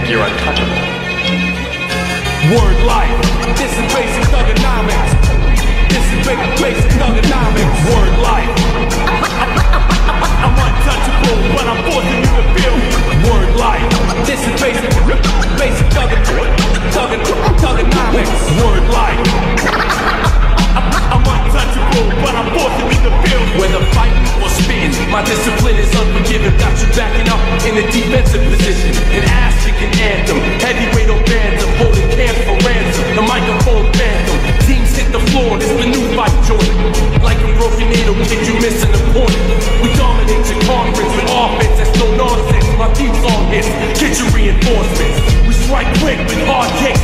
you're untouchable. Word life. This is basic Thugnanomics. This is basic Thugnanomics. Word life. I'm untouchable, but I'm forcing you to feel me. Word life. This is basic Thugnanomics. Word life. I'm untouchable, but I'm forcing you to feel me. Whether fighting or spitting, my discipline is unforgiving. Got you backing up in a defensive position. An ass-kicking anthem, heavyweight on bantam, holding camps for ransom. The microphone phantom, teams hit the floor. This the new fight Jordan. Like a broken needle, kid, you missing the point. We dominate your conference with offense that's no nonsense. My theme song hits, get your reinforcements. We strike quick with hard kicks.